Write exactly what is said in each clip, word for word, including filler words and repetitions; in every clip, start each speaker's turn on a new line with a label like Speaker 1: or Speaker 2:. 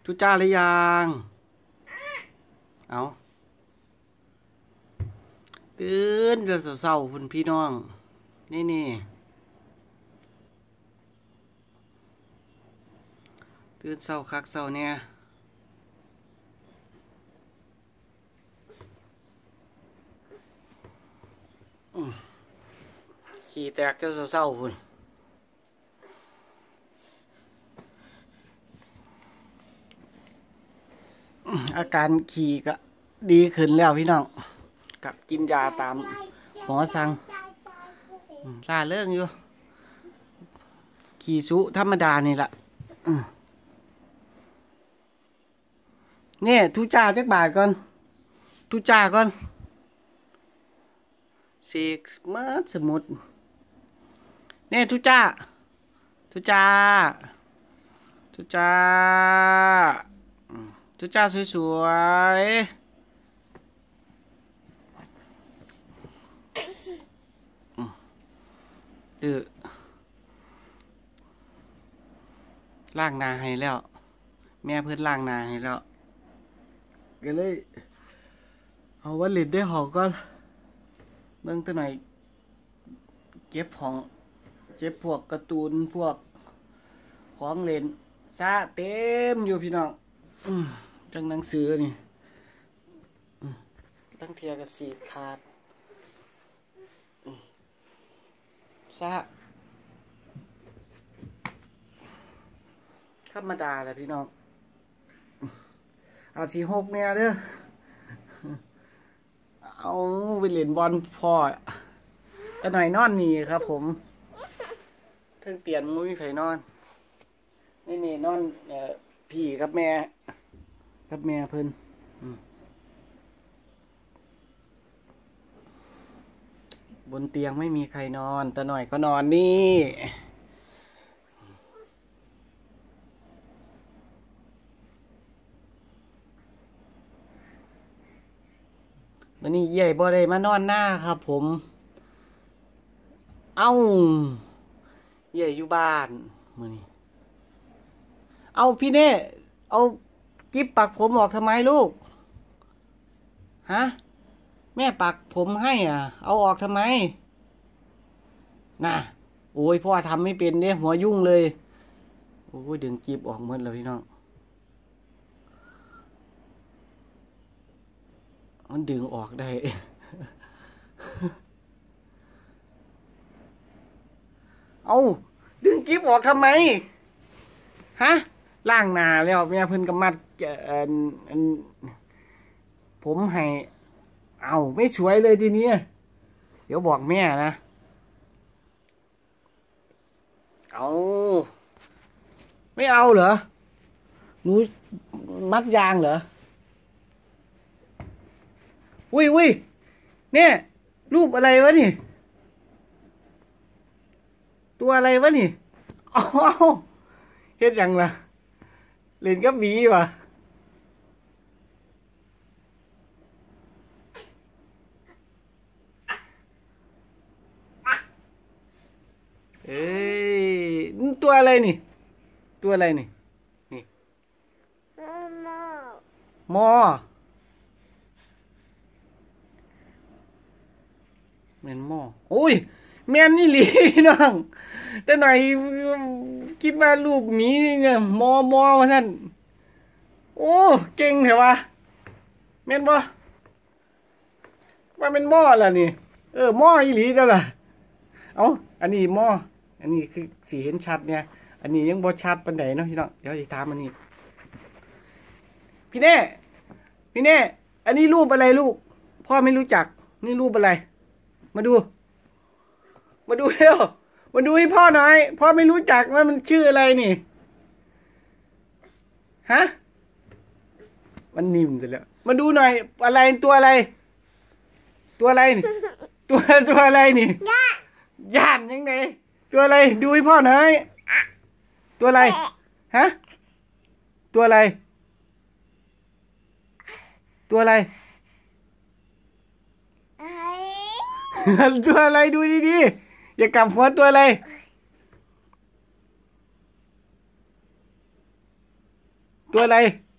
Speaker 1: ทุจ้าหรือยังเอาตื่นจะเศร้าๆคุณพี่น้องนี่นี่ตื่นเศร้าคักเศร้าเนี่ยขี่แตกจะเศร้าๆคุณอาการขี่ก็ดีขึ้นแล้วพี่น้องกับกินยาตามหมอสั่งล่าเรื่องอยู่ขี่สุธรรมดานี่แหละเนี่ยทุจ่าจักบาทก่อนทุจ่าก่อนสีเมื่อสมุดเนี่ยทุจ่าทุจ่าทุจ่าทุจ่าสวยๆดื้อล้างนาให้แล้วแม่เพื่อนล้างนาให้แล้วก็เลยเอาวัลิดได้หอกก่อนเบิ่งตัวหน่อยเก็บของเก็บพวกการ์ตูนพวกของเล่นซะเต็มอยู่พี่น้องจังหนังสือนี่ตั้งเทียกับสีขาดซะธรรมดาแหละพี่น้องอาชีหกเนี่ยเด้อเอาไปเล่นบอลพอแต่หน่อยนอนนี่ครับผมเทิงเตียนมุ้ยไฟนอนนี่นี่นอนพี่กับแม่กับแม่เพิ่นบนเตียงไม่มีใครนอนแต่หน่อยก็นอนนี่วันนี้ใหญ่บ่ได้มานอนหน้าครับผมเอ้าใหญ่อยู่บ้านมื้อนี้เอาพี่เน่เอากิ๊บปักผมออกทำไมลูกฮะแม่ปักผมให้อ่ะเอาออกทำไมน่ะโอ้ยพ่อทำไม่เป็นเนี่ยหัวยุ่งเลยโอ้ยดึงกิ๊บออกหมดแล้วพี่น้องมันดึงออกได้เอาดึงกิ๊บออกทำไมฮะล่างหนาแล้วแม่เพิ่นกำมัดเอ่อผมให้เอาไม่สวยเลยทีนี้เดี๋ยวบอกแม่นะเอาไม่เอาเหรอหนูมัดยางเหรออุ้ยอุ้ยเนี่ยรูปอะไรวะนี่ตัวอะไรวะนี่เอาเฮ็ดยังล่ะเล่นกับหมีวะเอ้ยตัวอะไรนี่ตัวอะไรนี่นี่มอแม่นหม้อโอ้ยแม่นนี่หลีน้องแต่หน่อยคิดว่ารูปหมีเนี่ยมอมอมาท่านโอ้เก่งเหรอวะแม่นบ่ว่าเป็นหม้อล่ะนี่เออหม้ออีหลีก็ล่ะเอาอันนี้หม้ออันนี้คือสีเห็นชัดเนี่ยอันนี้ยังบ่ชัดปานใดเนาะพี่น้องเดี๋ยวจะถามอันนี้พี่เน่พี่เน่อันนี้รูปอะไรลูกพ่อไม่รู้จักนี่รูปอะไรมาดูมาดูเร็วมาดูให้พ่อหน่อยพ่อไม่รู้จักว่ามันชื่ออะไรนี่ฮะมันนิ่มไปแล้วมาดูหน่อยอะไรตัวอะไรตัวอะไรนี่ตัวตัวอะไรนี่ย่านยังไงตัวอะไรดูให้พ่อหน่อยตัวอะไรฮะตัวอะไรตัวอะไรตัวอะไรดูดีๆอย่ากำหัวตัวอะไร มตัวอะไร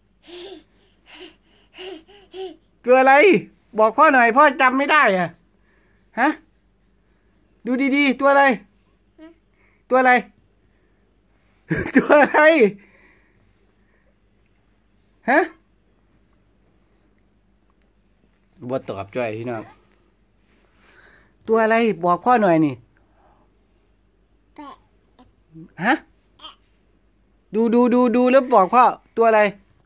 Speaker 1: ตัวอะไรบอกพ่อหน่อยพ่อจำไม่ได้อ่ะฮะดูดีๆตัวอะไรตัวอะไรตัวอะไรฮะบ่ตอบจ้อยพี่น้องตัวอะไรบอกพ่อหน่อยนี่ฮะดูดูดูดูแล้วบอกพ่อตัวอะไร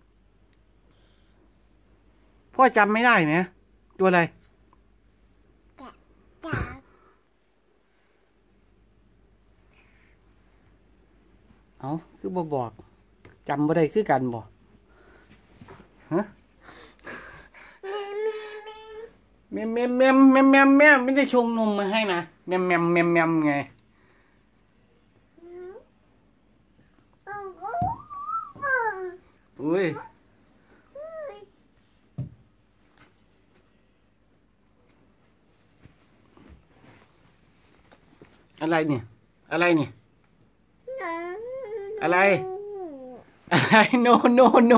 Speaker 1: พ่อจำไม่ได้ไหมตัวอะไรเอาคือบ่บอกจำบ่ได้คือกันบ่ฮะแมมแมมแมมแมมแมมแมมไม่ได้ชงนมมาให้นะแมมแมมแมมแมมไงอุ้ยอะไรเนี่ยอะไรเนี่ยอะไรอะไร no no no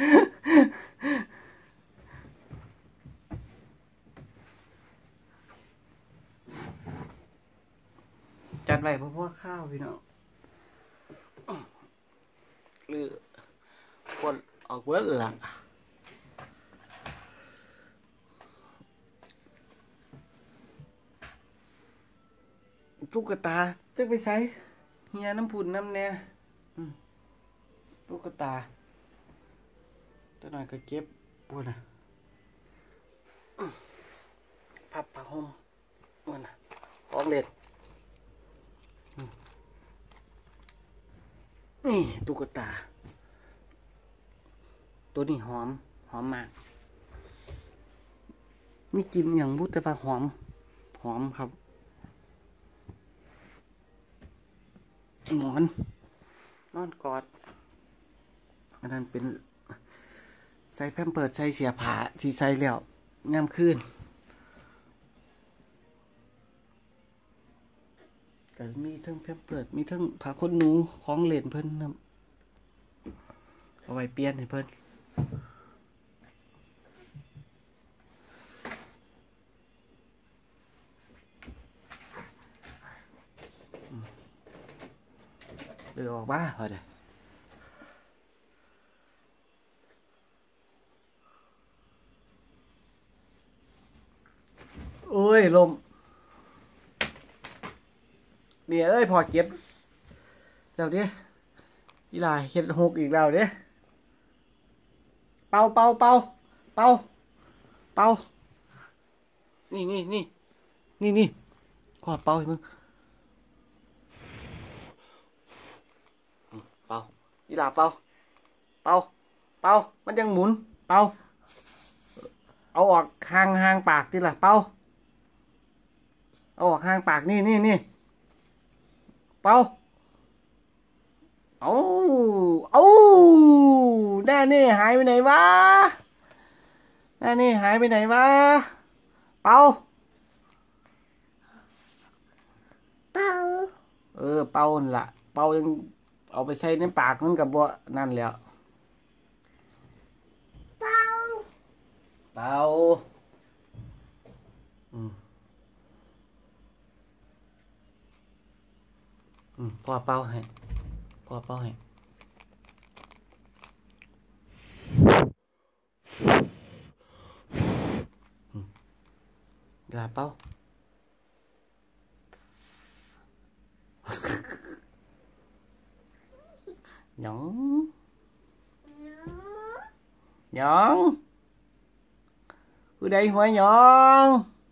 Speaker 1: จัดไว้เพราะพวกข้าวพี่น้องหรือคนออกเวิร์ดหลังตุ๊กตาจะไปใช้เฮียน้ำผุนน้ำแน่ตุ๊กตาตัวหน่อยก็เก็บปวดนะพับผ้าห่มปวดนะของเด็ดนี่ตุ๊กตาตัวนี้หอมหอมมากนี่กินอย่างบุตรแต่ว่าหอมหอมครับหมอนนอนกอดอันนั้นเป็นใส่แพมเพิร์สใส่เสียผ้าที่ใส่แล้วย่ำขึ้นก็มีทั้งแพมเพิร์สมีทั้งผ้าขนหนูของเล่นเพิ่นนะเอาไว้เปลี่ยนให้เพิ่นเดือออกบ้าพอเด้โอ้ยลมเนี่ยเอ้ยพอเก็บแล้วเด้อีลาเฮ็ดหกอีกแล้วเด้เป่าเป่าเป่าเป่าเป่านี่นี่นี่นี่นี่ขอเป่าให้มึงเป่าอีลาเป่าเป่าเป่ามันยังหมุนเป่าเอาออกห่างห่างปากทีละเป่าเอาออกห่างปากนี่นี่นี่เป่าเอาเอาแน่นี่หายไปไหนวะแน่นี่หายไปไหนวะเป่าเป่าเออเป่าล่ะเป่ายังเอาไปใส่ในปากมันกับบ่นั่นแล้วเป่าเป่าอืมอืมพ่อเป่าให้พ่อเป่าให้กระเป๋าหยองหยองผู้ใดหัวหยอง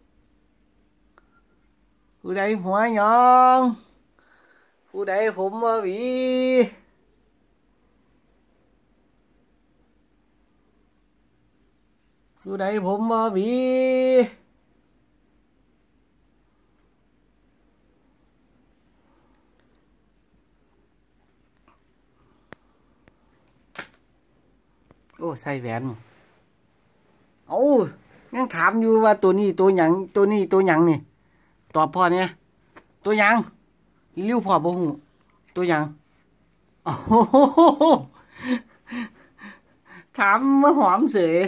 Speaker 1: ผู้ใดหัวหยองผู้ใดผมบ่หวีผู้ใดผมบ่หวีโอ้ใส่แหวนเอ้ายังถามอยู่ว่าตัวนี้ตัวหยังตัวนี้ตัวหยังนี่ตอบพ่อเนี่ยตัวหยังลิ้วพ่อบ่ฮู้ตัวหยังโอ้โหถามมาหอมเสย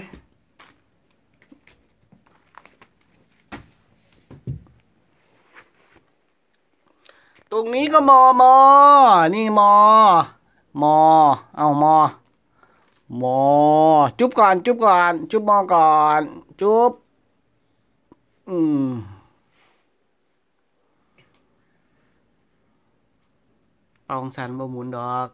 Speaker 1: ตรงนี้ก็มอมอนี่มอมอเอามอมอจุ๊บก่อนจุ๊บก่อนจุ๊บมอก่อนจุ๊บอืมเอาของสันบ่หมุนดอก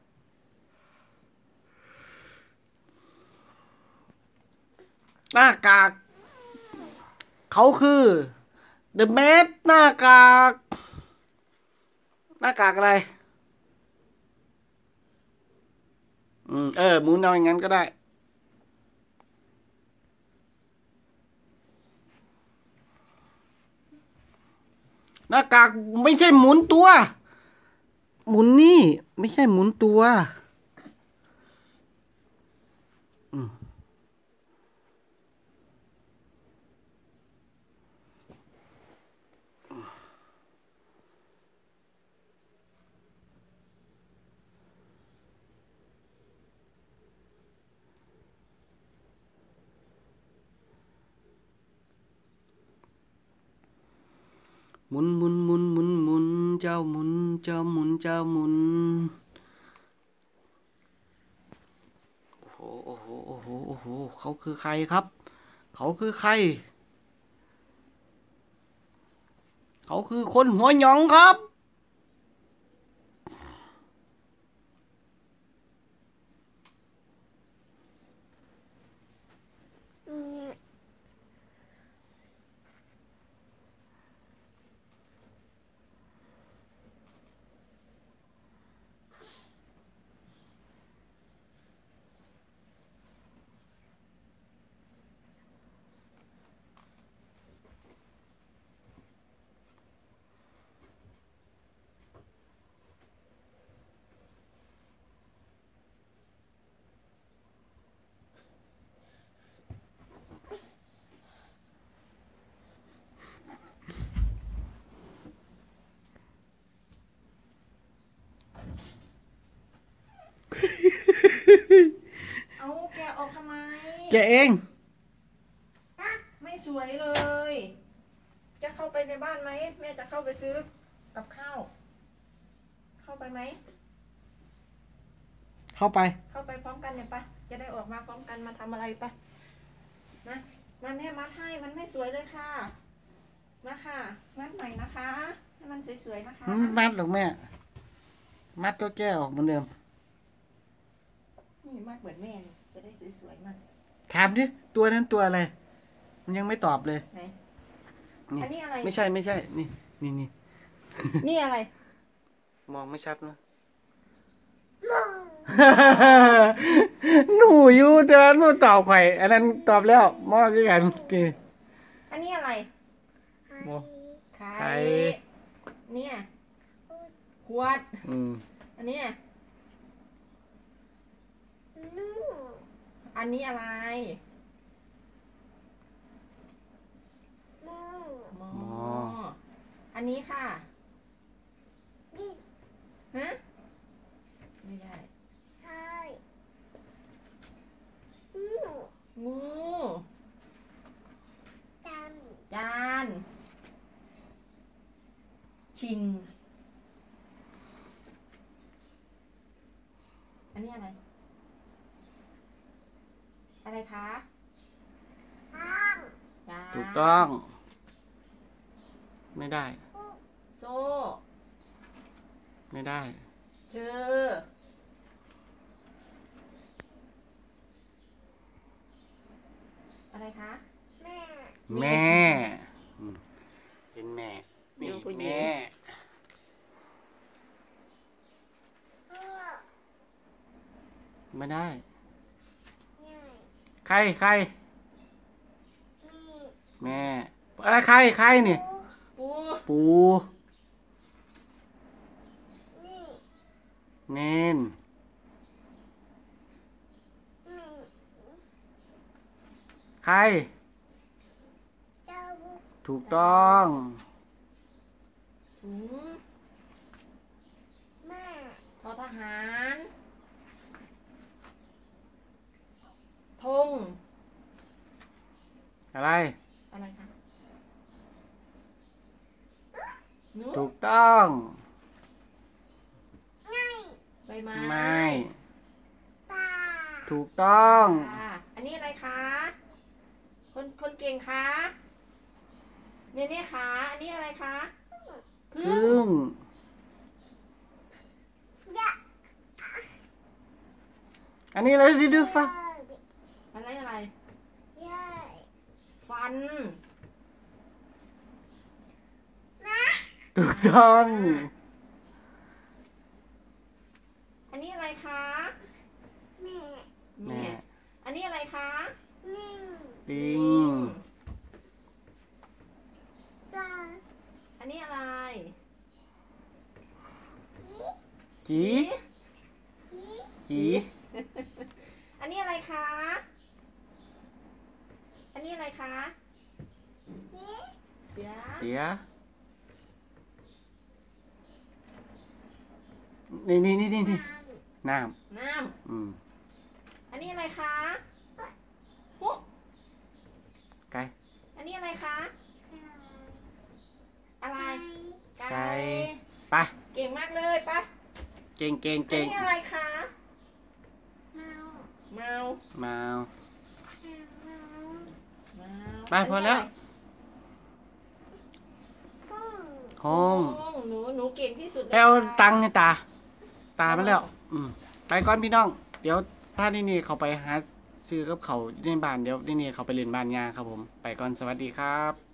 Speaker 1: หน้ากากเขาคือ The Mask หน้ากากหน้ากากอะไรอืมเออหมุนเอาอย่างนั้นก็ได้หน้ากากไม่ใช่หมุนตัวหมุนนี่ไม่ใช่หมุนตัวอืมหมุนหมุนหมุนหมุนหมุนเจ้าหมุนเจ้าหมุนเจ้าหมุนโอ้โหโอ้โหโอ้โหโอ้โหเขาคือใครครับเขาคือใครเขาคือคนหัวหยองครับ
Speaker 2: เอาแกะออกทำไม
Speaker 1: แกเอง
Speaker 2: ไม่สวยเลย จะเข้าไปในบ้านไหมแม่จะเข้าไปซื้อกับข้าวเข้าไปไหม
Speaker 1: เข้าไป
Speaker 2: เข้าไปพร้อมกันเนี่ยปะจะได้ออกมาพร้อมกันมาทำอะไรปะนะมาแม่มัดให้มันไม่สวยเลยค่ะมาค่ะมัดใหม่นะคะให้มันสวยๆนะคะ
Speaker 1: ไม่มัดหรอกแม่มัดก็แก้ออกเหมือนเดิม
Speaker 2: นี่มัดเหมือนแม่นี่จะได้สวยๆมัน
Speaker 1: ถามดิตัวนั้นตัวอะไรมันยังไม่ตอบเลย
Speaker 2: ไหนอันนี้อะไร
Speaker 1: ไม่ใช่ไม่ใช่นี่นี่นี่
Speaker 2: นี่อะไร
Speaker 1: มองไม่ชัดนะหนูอยู่แต่หนูตอบไข่อันนั้นตอบแล้วมอคือกัน
Speaker 2: อันนี้อะไรไข่เนี่ยขวดอันนี้อันนี้อะไรมออันนี้ค่ะฮะไม่ได้งูจานชิงอันนี้อะไรอะไรคะ
Speaker 1: ถูกต้องไม่ได้
Speaker 2: โซ่
Speaker 1: ไม่ได้
Speaker 2: เชืออะไรคะแม่
Speaker 1: แม่เป็นแม่นี่แม่ไม่ได้ใครใครแม่อะไรใครใครนี่
Speaker 2: ปู
Speaker 1: ปูเน้นใครถูกต้อง
Speaker 2: ถุงทอทหารธง
Speaker 1: อะไร
Speaker 2: อะไรคะหนู
Speaker 1: ถูกต้อง
Speaker 2: ใบไม้
Speaker 1: ไม่ ถูกต้อง
Speaker 2: ค่ะอันนี้อะไรคะ คนคนเก่งคะเนี่ยเนี่ยคะอันนี้อะไรคะ
Speaker 1: พึ่ง อันนี้อะไรดื้อๆฟ้า
Speaker 2: อะไรอะไร ฟัน
Speaker 1: ถูกต้อง
Speaker 2: อันนี้อะไรคะ
Speaker 1: แม่
Speaker 2: อันนี้อะไรคะ
Speaker 1: ลิง
Speaker 2: อันนี้อะไร
Speaker 1: จีจี
Speaker 2: อันนี้อะไรคะ อันนี้อะไรคะ เสีย
Speaker 1: เสีย นี่นี่นี่นี่นี่น้
Speaker 2: น้
Speaker 1: ำอืม
Speaker 2: ำ อันนี้อะไรคะฮุ
Speaker 1: ไก่
Speaker 2: อันนี้อะไรคะ อะไร
Speaker 1: ไก่ไป
Speaker 2: เก่งมากเลยปะ
Speaker 1: เก่งเก่ง
Speaker 2: อัน
Speaker 1: เก่ง
Speaker 2: นี้อะไรคะเมา
Speaker 1: มา
Speaker 2: เมา
Speaker 1: ไปพอแล้ว โฮ
Speaker 2: โอ้
Speaker 1: ม
Speaker 2: หนูหนูเก่งที่สุด
Speaker 1: ไปเอาตังค์ให้ตา ตามาแล้ว อืมไปก่อนพี่น้อง เดี๋ยวพานี่นี่เขาไปหาซื้อกับเขาวในบ้าน เดี๋ยวนี่นี่เขาไปเล่นบ้านยาครับผม ไปก่อนสวัสดีครับ